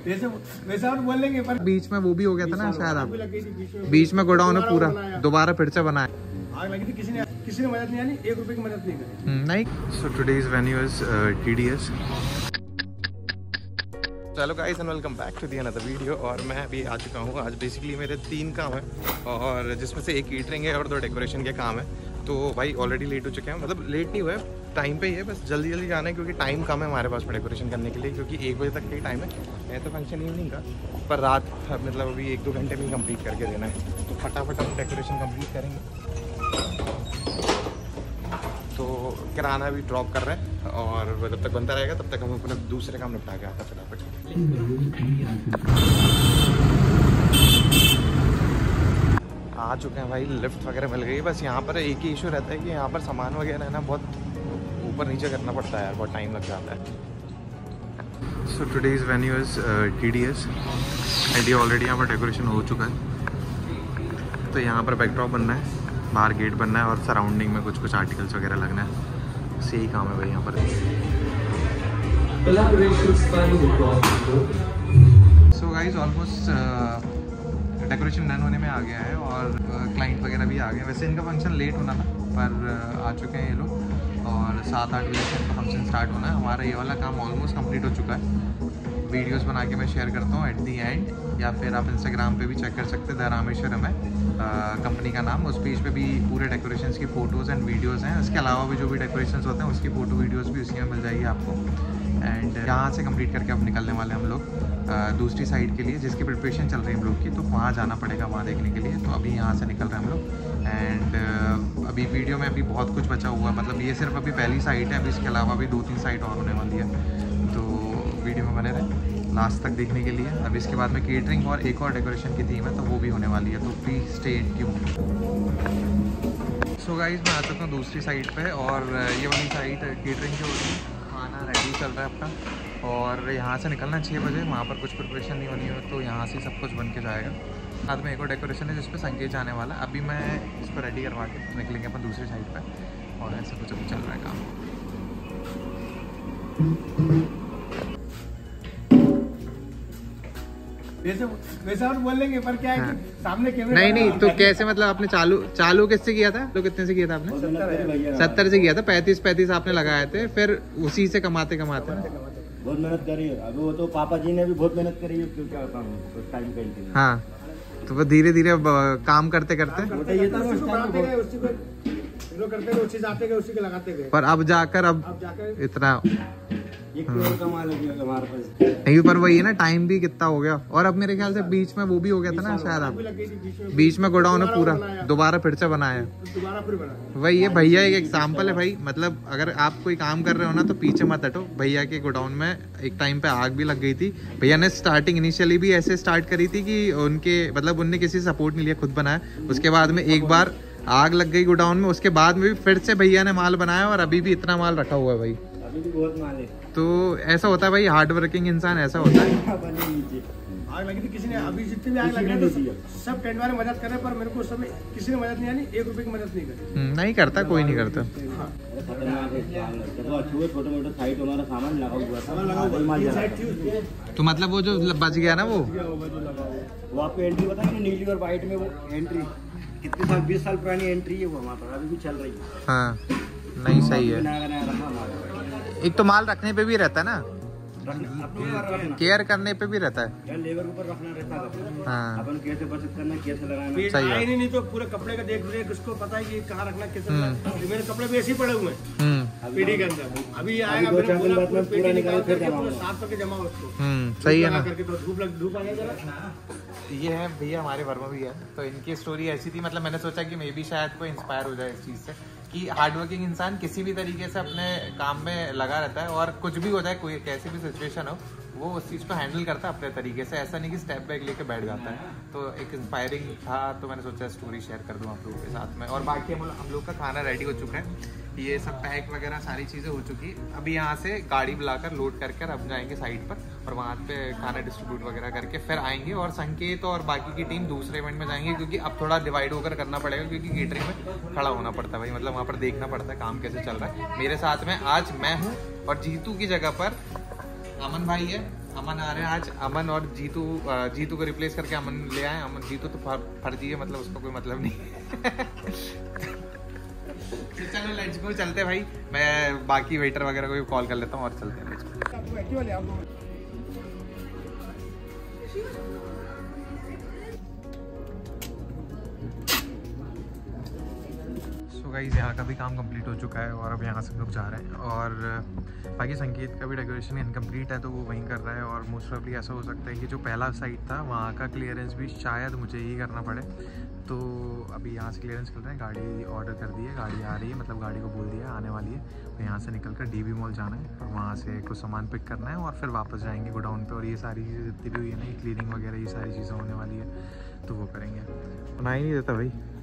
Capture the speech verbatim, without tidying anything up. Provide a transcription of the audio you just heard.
वैसे वैसे और बोल लेंगे पर बीच में वो भी हो गया था ना शायद, आप बीच में गोडाउन है पूरा दोबारा फिर से बनाया। आग लगी थी, किसी ने किसी ने मदद नहीं आनी, एक रुपए की मदद नहीं करी। नहीं। So today's venue is TDS. चलो guys and welcome back to the another video. और मैं अभी आ चुका हूँ। आज बेसिकली मेरे तीन काम है और जिसमें से एक केटरिंग है और दो डेकोरेशन के काम है। तो भाई ऑलरेडी लेट हो चुके हैं, मतलब लेट नहीं हुआ है, टाइम पे ही है, बस जल्दी जल्दी जाना है क्योंकि टाइम कम है हमारे पास डेकोरेशन करने के लिए, क्योंकि एक बजे तक का ही टाइम है। है तो फंक्शन इवनिंग का, पर रात मतलब अभी एक दो घंटे में कंप्लीट करके देना है। तो फटाफट हम डेकोरेशन कंप्लीट करेंगे। तो किराना भी ड्रॉप कर रहे हैं और जब तक बनता रहेगा तब तक हम अपना दूसरे काम निपटा के आता फटाफट। आ चुके हैं भाई, लिफ्ट वगैरह मिल गई। बस यहाँ पर एक ही इशू रहता है कि यहाँ पर सामान वगैरह है ना बहुत ऊपर नीचे करना पड़ता है यार, बहुत टाइम लग जाता है। So today's venue is TDS and ये ऑलरेडी यहाँ पर डेकोरेशन हो चुका है। तो यहाँ पर बैकड्रॉप बनना है, बाहर गेट बनना है और सराउंडिंग में कुछ कुछ आर्टिकल्स वगैरह लगना है। बस यही काम है भाई यहाँ पर। So guys almost decoration done होने में आ गया है और क्लाइंट वगैरह भी आ गए। वैसे इनका फंक्शन लेट होना था पर आ चुके हैं ये लोग और सात आठ बजे से इनका फंक्शन स्टार्ट होना है। हमारा ये वाला काम ऑलमोस्ट कंप्लीट हो चुका है। वीडियोस बना के मैं शेयर करता हूँ एट दी एंड, या फिर आप इंस्टाग्राम पे भी चेक कर सकते हैं। द रामेश्वरम है कंपनी का नाम। उस पेज पे भी पूरे डेकोरेशंस की फ़ोटोज़ एंड वीडियोस हैं। उसके अलावा भी जो भी डेकोरेशंस होते हैं उसकी फ़ोटो वीडियोस भी उसी में मिल जाएगी आपको। एंड यहाँ से कंप्लीट करके अब निकलने वाले हम लोग दूसरी साइड के लिए, जिसकी प्रिपरेशन चल रही है हम लोग की। तो वहाँ जाना पड़ेगा, वहाँ देखने के लिए। तो अभी यहाँ से निकल रहे हैं हम लोग। एंड अभी वीडियो में अभी बहुत कुछ बचा हुआ है, मतलब ये सिर्फ अभी पहली साइड है। अभी इसके अलावा भी दो तीन साइड और होने वाली है। तो वीडियो में बने रहे लास्ट तक देखने के लिए। अब इसके बाद में केटरिंग और एक और डेकोरेशन की थीम है तो वो भी होने वाली है, तो please stay tuned. So guys मैं आ चुका हूँ दूसरी साइड पे और ये वाली साइड केटरिंग की होती है। खाना रेडी चल रहा है अपना और यहाँ से निकलना छः बजे। वहाँ पर कुछ प्रिपरेशन नहीं होनी है तो यहाँ से सब कुछ बन के जाएगा। साथ में एक और डेकोरेशन है जिसपे संकेत जाने वाला है। अभी मैं इसको रेडी करवा के निकलेंगे अपन दूसरी साइड पर और ऐसा कुछ अभी चल रहा है काम। वैसे वैसे और बोल लेंगे पर क्या है कि सामने कैमरे नहीं नहीं तो कैसे, मतलब आपने चालू चालू किससे किया था? तो कितने से किया था आपने? सत्तर से किया था। पैंतीस पैंतीस आपने लगाए थे, फिर उसी से कमाते कमाते बहुत मेहनत करी है। अभी वो तो पापा जी ने भी बहुत मेहनत करी है, क्यों क्या काम टाइम कहीं। हाँ तो वो धीरे धीरे काम करते करते पर अब जाकर अब इतना नहीं, पर वही है ना, टाइम भी कितना हो गया। और अब मेरे ख्याल से बीच में वो भी हो गया था ना शायद, आप बीच में गोडाउन है पूरा दोबारा फिर से बनाया। वही है भैया, एक एग्जाम्पल है भाई। मतलब अगर आप कोई काम कर रहे हो ना तो पीछे मत हटो। भैया के गोडाउन में एक टाइम पे आग भी लग गई थी। भैया ने स्टार्टिंग इनिशियली भी ऐसे स्टार्ट करी थी कि उनके मतलब उनने किसी से सपोर्ट नहीं लिया, खुद बनाया। उसके बाद में एक बार आग लग गई गोडाउन में, उसके बाद में भी फिर से भैया ने माल बनाया और अभी भी इतना माल रखा हुआ है भाई। अभी भी बहुत माल है। तो ऐसा होता है भाई, हार्ड वर्किंग इंसान ऐसा होता है। आग लगी थी, किसी ने अभी जितने भी आग लग रहे थे सब टेंट वाले मदद कर रहे, पर मेरे को उस समय किसी ने मदद नहीं आनी, एक रुपए की मदद नहीं करी। नहीं करता, कोई नहीं करता। छोटे मोटे साइड हमारा सामान लगा हुआ था। तो मतलब वो जो बच गया ना वो वो आपको एंट्री बताएंगे नीली और व्हाइट में। वो एंट्री कितने साल, बीस साल पुरानी एंट्री है वो हमारे अभी भी चल रही है। हाँ नहीं सही है। एक तो माल रखने पे भी रहता है ना, केयर करने पे भी रहता है, लेबर के ऊपर रखना रहता है। हाँ अपन कैसे बचत करना, कैसे लगाना। सही है। नहीं, नहीं तो पूरे कपड़े का देख रेख उसको पता है कि कहाँ रखना, कैसे रखना। मेरे कपड़े भी ऐसे ही पड़े हुए हैं पीढ़ी के अंदर। अभी आएगा पूरा निकाल करके साफ करके जमा उसको। सही है ना। धूप लग धूप आ गया। ये है भैया हमारे वर्मा भी है। तो इनकी स्टोरी ऐसी थी, मतलब मैंने सोचा कि मे बी शायद कोई इंस्पायर हो जाए इस चीज़ से कि हार्डवर्किंग इंसान किसी भी तरीके से अपने काम में लगा रहता है और कुछ भी हो जाए, कोई कैसी भी सिचुएशन हो, वो उस चीज़ को हैंडल करता है अपने तरीके से। ऐसा नहीं कि स्टेप बैक लेके बैठ जाता है। तो एक इंस्पायरिंग था, तो मैंने सोचा स्टोरी शेयर कर दूँ आप लोगों के साथ में। और बाकी हम हम लोग का खाना रेडी हो चुका है, ये सब पैक वगैरह सारी चीज़ें हो चुकी है। अभी यहाँ से गाड़ी बुलाकर लोड करके अब जाएंगे साइड पर और वहाँ पे खाना डिस्ट्रीब्यूट वगैरह करके फिर आएंगे। और संकेत और बाकी की टीम दूसरे इवेंट में जाएंगे, क्योंकि अब थोड़ा डिवाइड होकर करना पड़ेगा, क्योंकि केटरिंग में खड़ा होना पड़ता है भाई। मतलब वहाँ पर देखना पड़ता है काम कैसे चल रहा है। मेरे साथ में आज मैं हूँ और जीतू की जगह पर अमन भाई है अमन आ रहे हैं आज। अमन और जीतू, जीतू को रिप्लेस करके अमन ले आए। अमन जीतू तो फर्जी है, मतलब उसका कोई मतलब नहीं। तो चलो लेट्स गो, चलते भाई। मैं बाकी वेटर वगैरह को भी कॉल कर लेता हूँ और चलते हैं। सो गाइस यहाँ का भी काम कंप्लीट हो चुका है और अब यहाँ से हम लोग जा रहे हैं। और बाकी संगीत का भी डेकोरेशन इनकम्प्लीट है तो वो वहीं कर रहा है। और मोस्ट ऑफली ऐसा हो सकता है कि जो पहला साइट था वहाँ का क्लियरेंस भी शायद मुझे ही करना पड़े। तो अभी यहाँ से क्लियरेंस कर रहे हैं। गाड़ी ऑर्डर कर दी है, गाड़ी आ रही है, मतलब गाड़ी को बोल दिया आने वाली है। तो यहाँ से निकल कर डी बी मॉल जाना है और वहाँ से कुछ सामान पिक करना है और फिर वापस जाएंगे गोडाउन पे। और ये सारी चीज़ें जितनी भी हुई है ना, क्लीनिंग वगैरह ये सारी चीज़ें होने वाली है तो वो करेंगे। बना ही नहीं देता भाई।